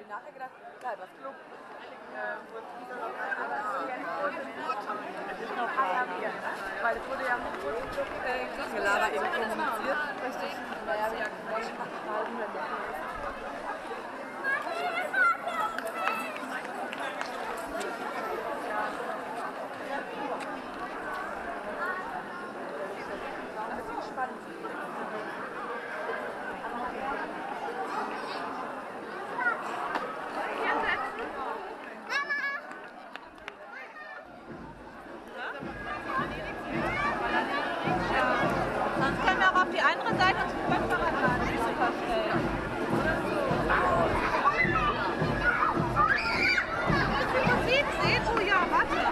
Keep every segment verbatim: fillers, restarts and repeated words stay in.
ich nachher gedacht, geil, was Club. Weil es wurde ja mit Gelaber eben kommuniziert. Richtig. Naja, wir haben Sonst können wir auch auf die andere Seite zum Fahrradladen verstellen. Musik sehen? Oh ja, warte.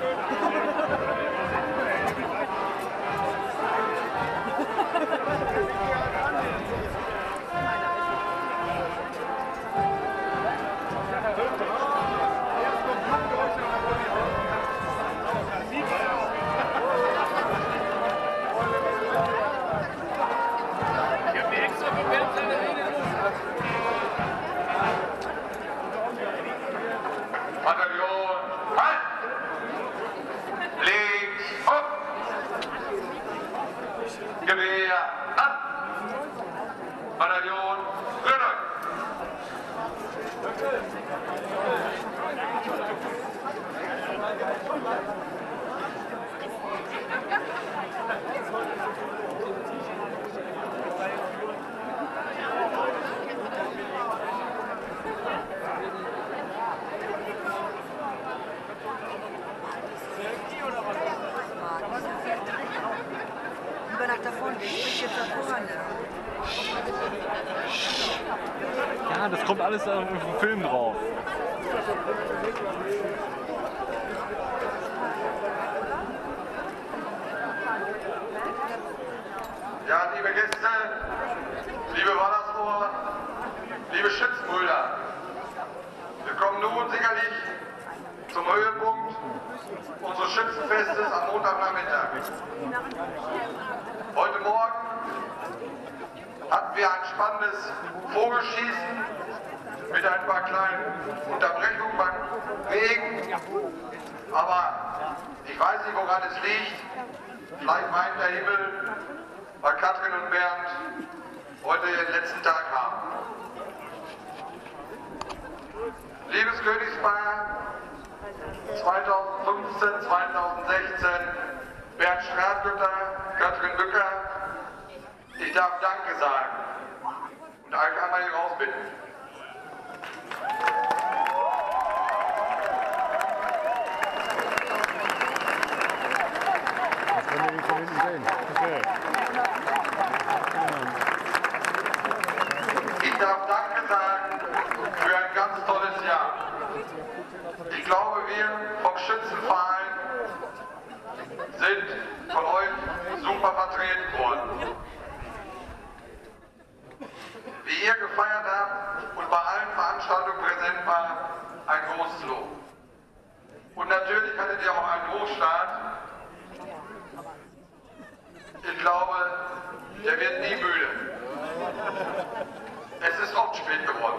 Lieber nach da vorne, ich sprich jetzt da vorne. Ja, das kommt alles auf dem Film drauf. Ja, liebe Gäste, liebe Wallersrohr, liebe Schützenbrüder, wir kommen nun sicherlich zum Höhepunkt unseres Schützenfestes am Montagnachmittag. Heute Morgen hatten wir ein spannendes Vogelschießen mit ein paar kleinen Unterbrechungen beim Regen, aber ich weiß nicht, woran es liegt. Vielleicht meint der Himmel, weil Katrin und Bernd heute ihren letzten Tag haben. Liebes Königspaar zweitausendfünfzehn, zweitausendsechzehn, Bernd Stratgötter, Katrin Bücker, ich darf Danke sagen und euch einmal hier rausbitten. Das können wir nicht von hinten sehen. Okay. Ich darf Danke sagen für ein ganz tolles Jahr. Ich glaube, wir vom Schützenverein sind von euch super vertreten worden. Wie ihr gefeiert habt und bei allen Veranstaltungen präsent war, ein großes Lob. Und natürlich hattet ihr auch einen Hochstart. Ich glaube, der wird nie müde. Es ist oft spät geworden.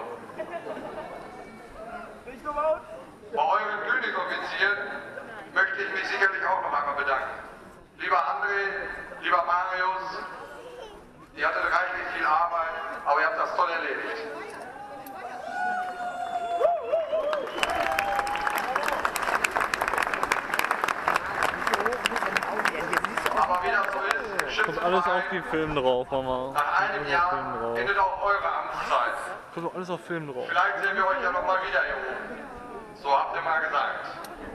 Bei euren Königsoffizieren möchte ich mich sicherlich auch noch einmal bedanken. Lieber André, lieber Marius, ihr hattet reichlich viel Arbeit, aber ihr habt das toll erledigt. Aber wie das so ist, Kommt alles auf die Film drauf, Mama. nach einem Jahr endet auch eure Amtszeit. Kommt alles auf Film drauf. Vielleicht sehen wir euch ja noch mal wieder hier oben. So habt ihr mal gesagt.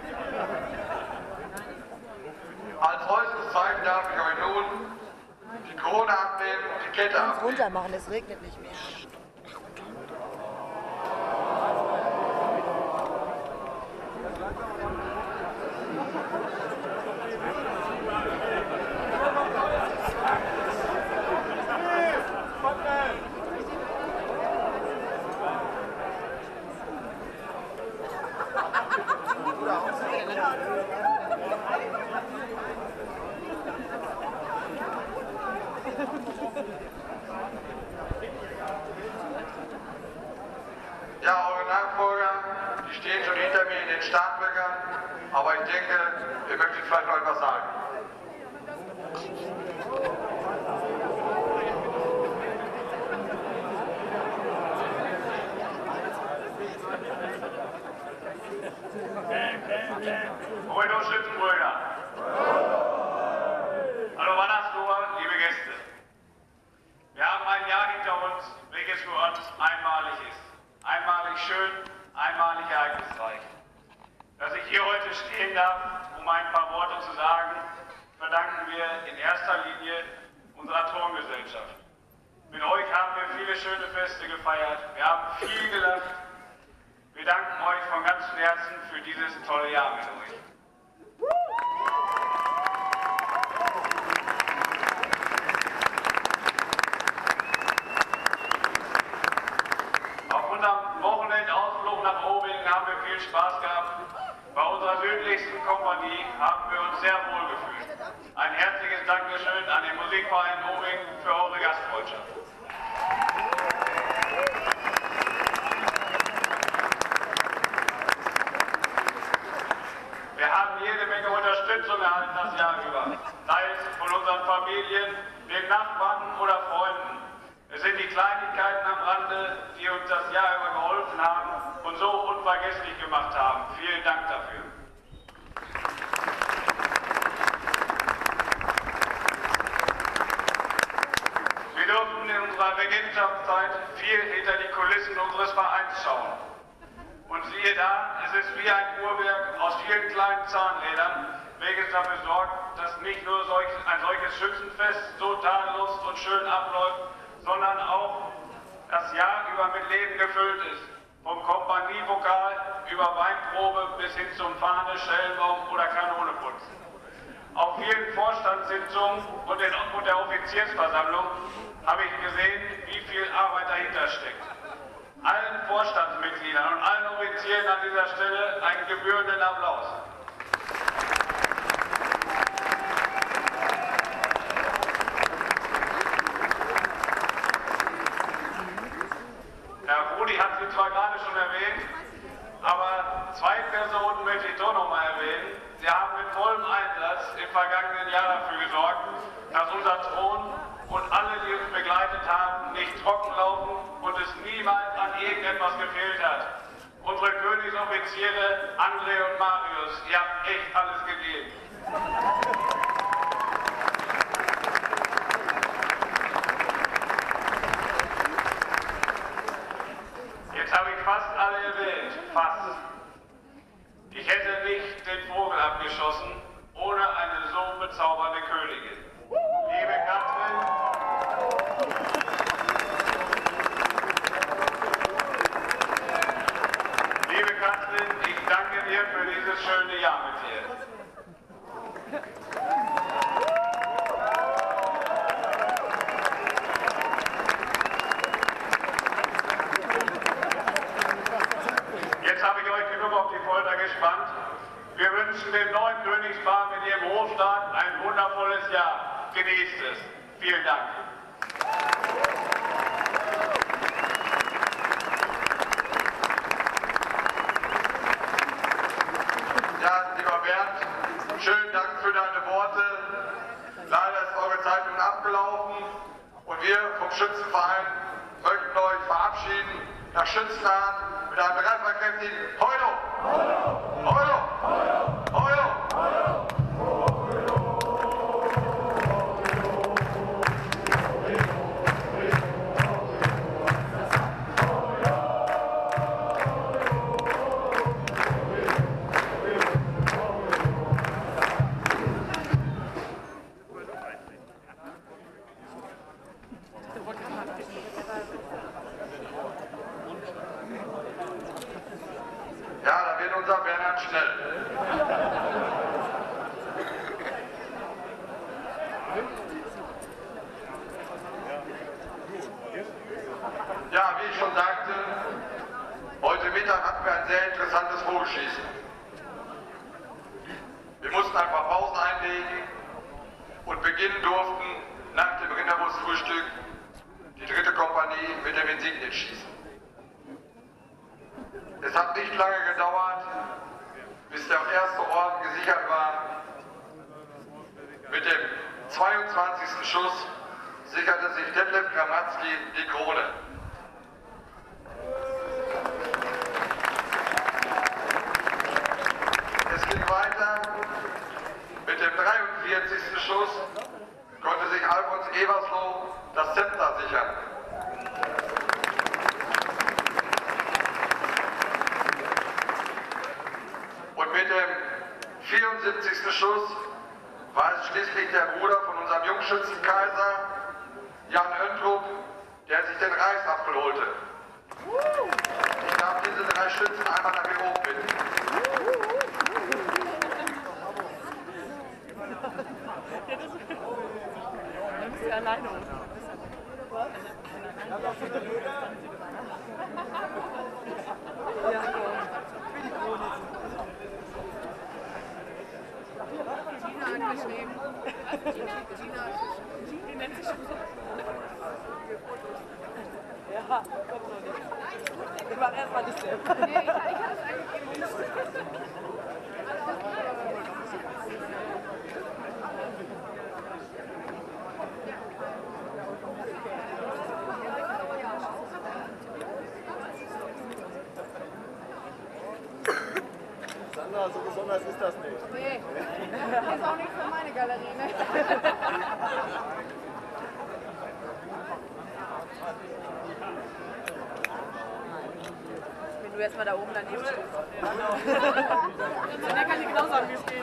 Als äußeres Zeichen darf ich euch nun die Krone abnehmen und die Kette Ganz abnehmen. runter machen, es regnet nicht mehr. Ja, eure Nachfolger, die stehen schon hinter mir in den Startlöchern, aber ich denke, ihr möchtet vielleicht noch etwas sagen. Moin, oh Schützenbrüder. Hallo Wandersloher, liebe Gäste. Wir haben ein Jahr hinter uns, welches für uns einmalig ist. Einmalig schön, einmalig ereignisreich. Dass ich hier heute stehen darf, um ein paar Worte zu sagen, verdanken wir in erster Linie unserer Turmgesellschaft. Mit euch haben wir viele schöne Feste gefeiert, wir haben viel gelacht. Wir danken euch von ganzem Herzen für dieses tolle Jahr mit euch. uns sehr wohl gefühlt. Ein herzliches Dankeschön an den Musikverein Obing für eure Gastfreundschaft. Wir haben jede Menge Unterstützung erhalten das Jahr über, sei es von unseren Familien, den Nachbarn oder Freunden. Es sind die Kleinigkeiten am Rande, die uns das Jahr über geholfen haben und so unvergesslich gemacht haben. Vielen Dank dafür. Wir durften in unserer Regentschaftszeit viel hinter die Kulissen unseres Vereins schauen. Und siehe da, es ist wie ein Uhrwerk aus vielen kleinen Zahnrädern, welches dafür sorgt, dass nicht nur solch, ein solches Schützenfest so tadellos und schön abläuft, sondern auch das Jahr über mit Leben gefüllt ist. Vom Kompanievokal über Weinprobe bis hin zum Fahne, Schellenbaum oder Kanoneputzen. Auf vielen Vorstandssitzungen und, den, und der Offiziersversammlung habe ich gesehen, wie viel Arbeit dahinter steckt. Allen Vorstandsmitgliedern und allen Offizieren an dieser Stelle einen gebührenden Applaus. Herr Rudi hat sie zwar gerade schon erwähnt, aber zwei Personen möchte ich doch noch mal erwähnen. Sie haben mit vollem Einsatz im vergangenen Jahr dafür gesorgt, dass unser Thron und alle, die uns begleitet haben, nicht trocken laufen und es niemals an irgendetwas gefehlt hat. Unsere Königsoffiziere André und Marius, ihr habt echt alles gegeben. Jetzt habe ich fast alle erwähnt, fast. Ich hätte nicht den Vogel abgeschossen ohne eine so bezaubernde Königin. Liebe Katrin, liebe Katrin, ich danke dir für dieses schöne Jahr mit dir. Jetzt habe ich euch genug auf die Folter gespannt. Wir wünschen dem neuen Königspaar mit ihrem Hofstaat ein wundervolles Jahr. Genießt es. Vielen Dank. Ja, lieber Bernd, schönen Dank für deine Worte. Leider ist eure Zeit nun abgelaufen und wir vom Schützenverein möchten euch verabschieden nach Schützenhahn mit einem dreifachkräftigen Heulo! Heulo! Heulo! Heulo! Ja, da wird unser Bernhard schnell. Ja, wie ich schon sagte, heute Mittag hatten wir ein sehr interessantes Bogenschießen. Wir mussten ein paar Pausen einlegen und beginnen durften nach dem Rinderwurstfrühstück die dritte Kompanie mit dem Insignienschießen. Es hat nicht lange gedauert, bis der erste Orden gesichert war. Mit dem zweiundzwanzigsten Schuss sicherte sich Detlef Gramatzki die Krone. Es ging weiter. Mit dem dreiundvierzigsten Schuss konnte sich Alfons Eversloh das Zepter sichern. Und mit dem vierundsiebzigsten Schuss war es schließlich der Bruder von unserem Jungschützenkaiser, Jan Öntrup, der sich den Reichsapfel holte. Ich darf diese drei Schützen einmal nach hier hoch bitten. Dann bist du alleine. Ja, für die Krone. geschrieben. Was? Gina? Gina. Die nennt sich schon so. Ja, kommt noch nicht. Wir machen erstmal das selber. Nee, ich, ich hatte es eigentlich eben nicht. Sandra, so besonders ist das nicht. Nee, das ist auch nicht für meine Galerie, ne? Wenn du erstmal da oben daneben stehst. Ja. Der kann dir genau sagen, wie es geht.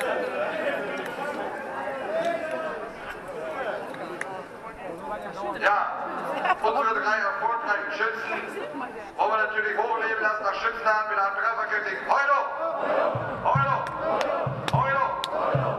Ja, unsere drei erfolgreichen Schützen wollen wir natürlich hochleben lassen nach Schützenabend mit einem Trefferketting. Heulo! Heulo! Heulo!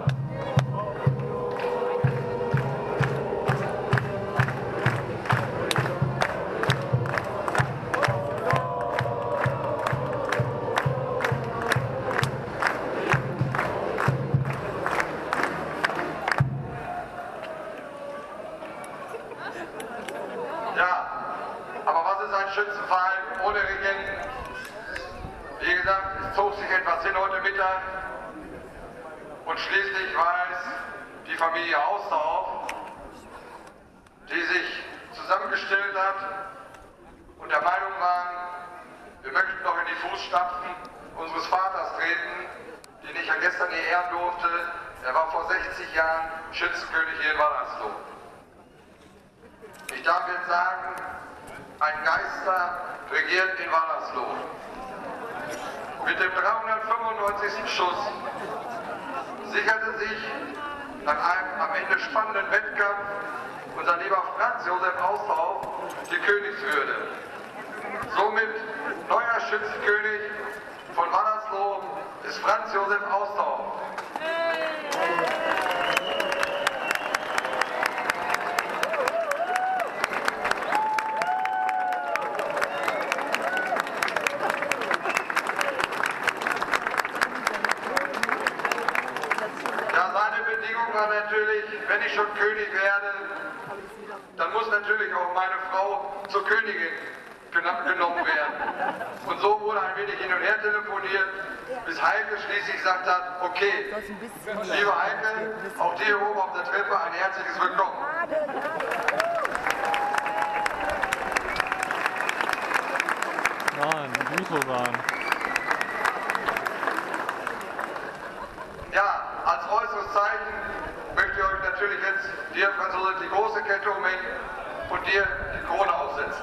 Ja, aber was ist ein Schützenverein ohne Regenten? Wie gesagt, es zog sich etwas hin heute Mittag und schließlich war es die Familie Ausdorf, die sich zusammengestellt hat und der Meinung waren, wir möchten noch in die Fußstapfen unseres Vaters treten, den ich ja gestern hier ehren durfte. Er war vor sechzig Jahren Schützenkönig hier in Wallersloh. Ich darf jetzt sagen, ein Geister regiert in Wallersloh. Mit dem dreihundertfünfundneunzigsten Schuss sicherte sich nach einem am Ende spannenden Wettkampf unser lieber Franz Josef Ausdorf die Königswürde. Somit neuer Schützenkönig von Wallersloh ist Franz Josef Ausdorf. Natürlich, wenn ich schon König werde, dann muss natürlich auch meine Frau zur Königin genommen werden. Und so wurde ein wenig hin und her telefoniert, bis Heike schließlich gesagt hat, okay, liebe Heike, auch dir hier oben auf der Treppe ein herzliches Willkommen. Nein, das muss so sein. Ja, als äußeres Zeichen möchte ich euch natürlich jetzt, dir Franz Josef, die große Kette umhängen und dir die Krone aufsetzen.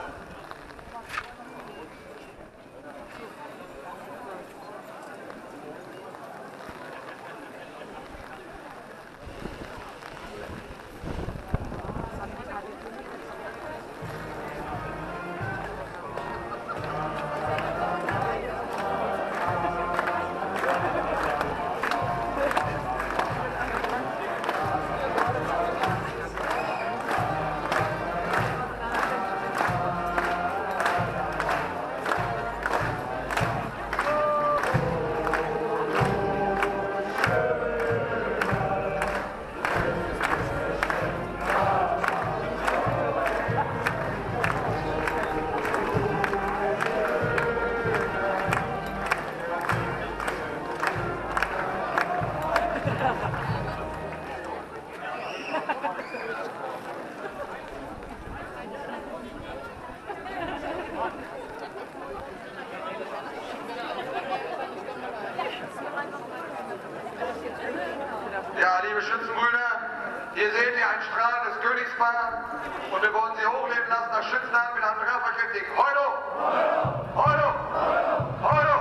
Ja, liebe Schützenbrüder, hier seht ihr ein strahlendes Königspaar und wir wollen sie hochleben lassen nach Schützenabend mit einem Trefferketting. Heulo! Heulo! Heulo!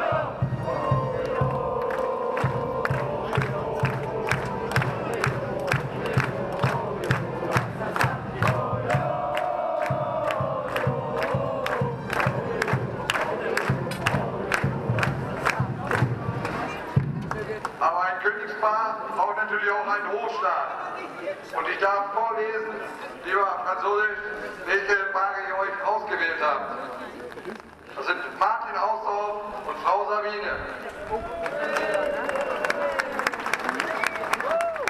Aber ein Königspaar braucht natürlich auch einen Hofstaat. Und ich darf vorlesen, lieber Franz Josef, welche Paare ihr euch ausgewählt habt. Das sind Martin Ausdorf und Frau Sabine.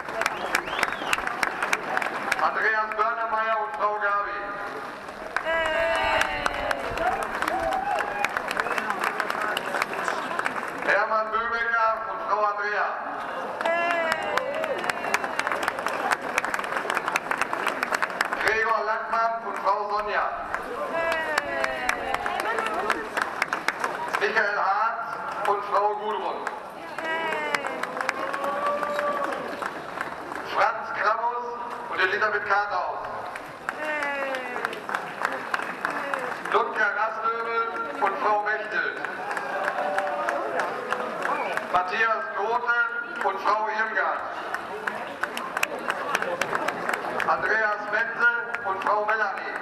Anja. Michael Hartz und Frau Gudrun. Franz Kramus und Elisabeth Karthaus. Ludger Rasslöbel und Frau Mechtel. Matthias Grote und Frau Irmgard. Andreas Menzel und Frau Melanie.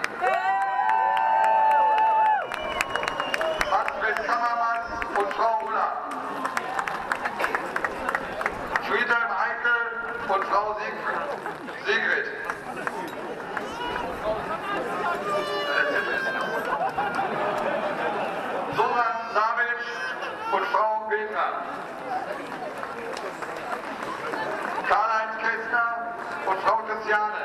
Manfred Kammermann und Frau Ulla. Friedhelm Eichel und Frau Siegfried. Sigrid. Soran Savic und Frau Petra. Karl-Heinz Kästner und Frau Christiane.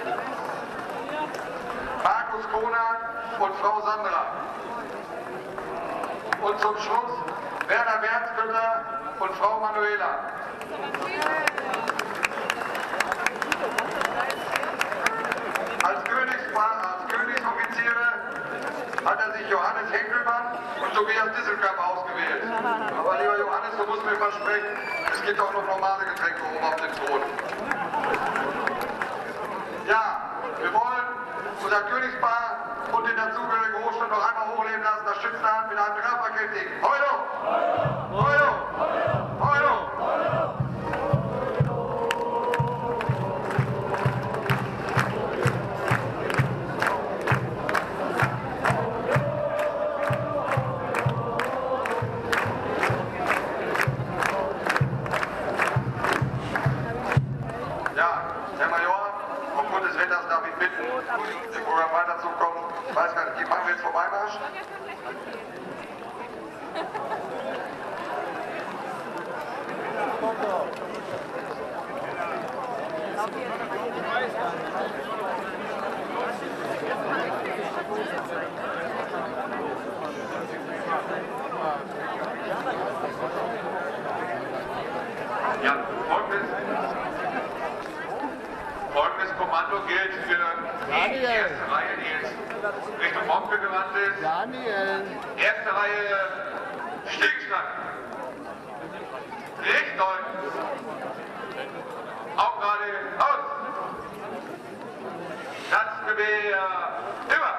Markus Konak und Frau Sandra. Und zum Schluss Werner Bernskötter und Frau Manuela. Als, Königspaar, als Königsoffiziere hat er sich Johannes Henkelmann und Tobias Disselkamp ausgewählt. Aber lieber Johannes, du musst mir versprechen, es gibt auch noch normale Getränke oben auf dem Thron. Ja, wir wollen unser Königspaar und den dazugehörigen Hochstand noch einmal hochleben lassen, das Schützenhand mit einem Grabpaket singen. Heulo! Heulo! Heulo! Im Programm weiterzukommen. Ich weiß gar nicht, die machen wir jetzt Vorbeimarsch? Ja, folgendes, folgendes Kommando gilt für die erste Reihe, die jetzt Richtung Momke gewandt ist. Daniel. Erste Reihe, Stillstand. Richtung. Auch gerade aus. Platzgewehr, immer.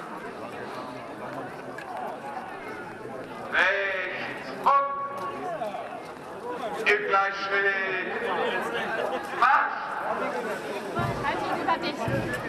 Rechts und im Gleichschritt. Marsch. Halt ihn über dich.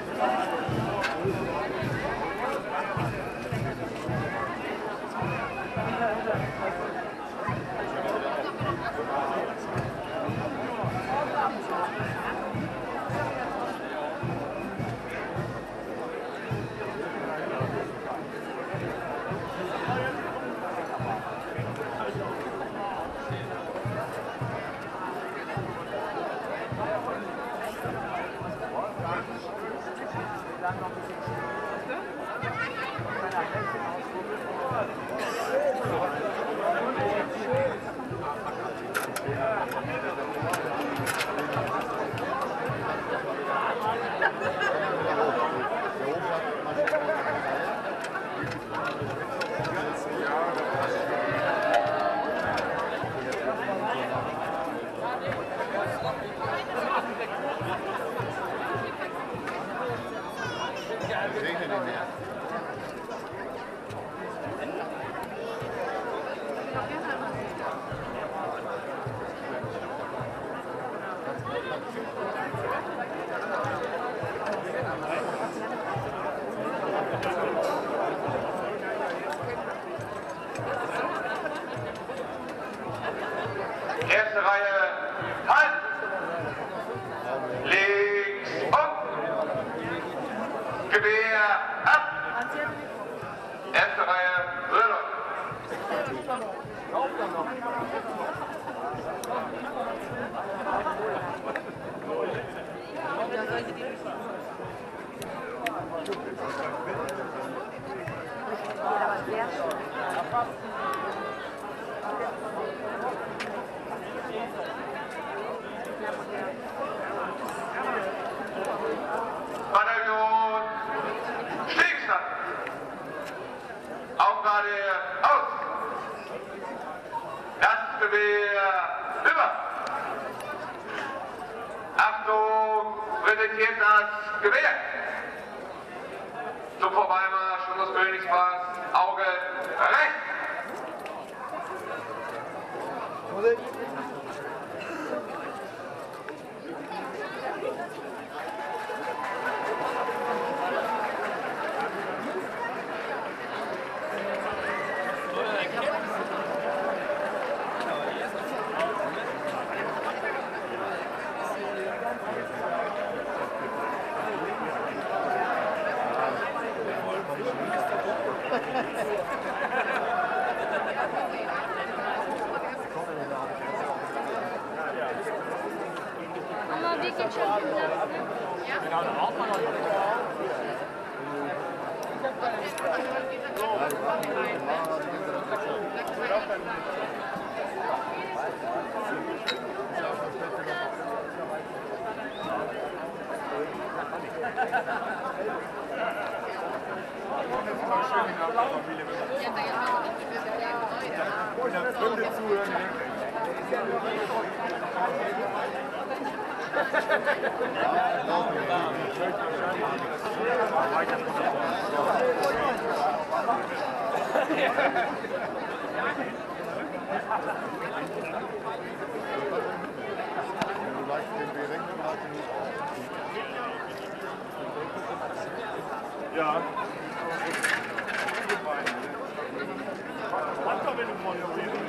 Erste Reihe, halt! Links und Gewehr ab! Erste Reihe, Röder. präsentiert das Gewehr. Zum Vorbeimarsch unseres Königspaars Auge rechts. Mama, wie geht schon wieder? Ja. Manchmal, wenn du moderieren.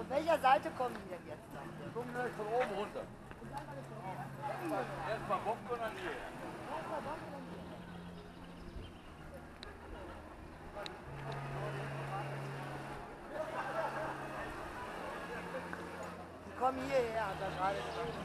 Von welcher Seite kommen die denn jetzt dann? Die kommen gleich von oben runter. Erstmal Bomben und dann hierher. Die kommen hierher, hat er gerade gesagt.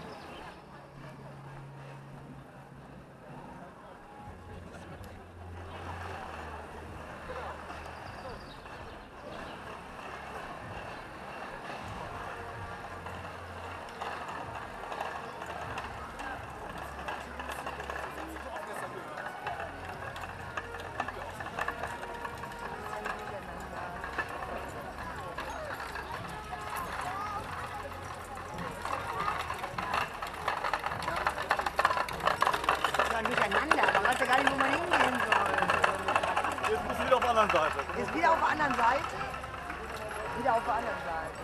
Durcheinander, man weiß ja gar nicht, wo man hingehen soll. Jetzt bist du wieder auf der anderen Seite. Ist wieder auf der anderen Seite? Wieder auf der anderen Seite.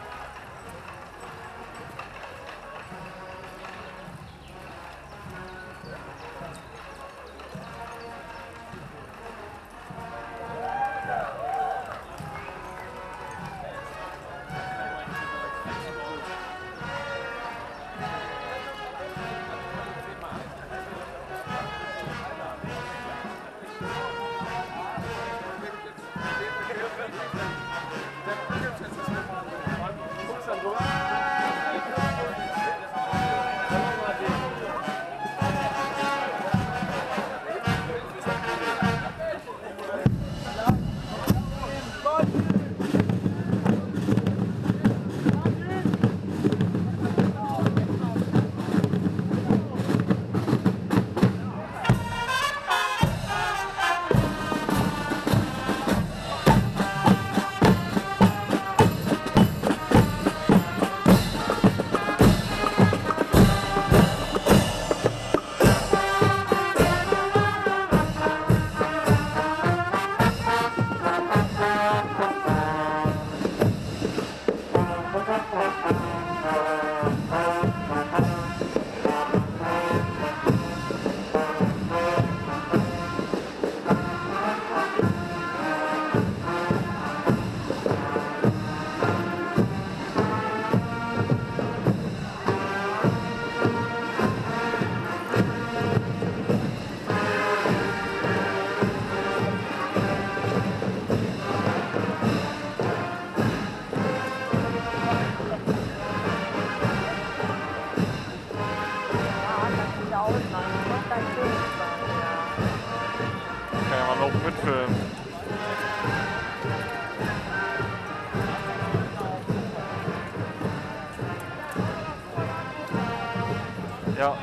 Kann ja mal noch mitfilmen. Ja.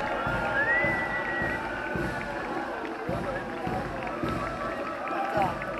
So.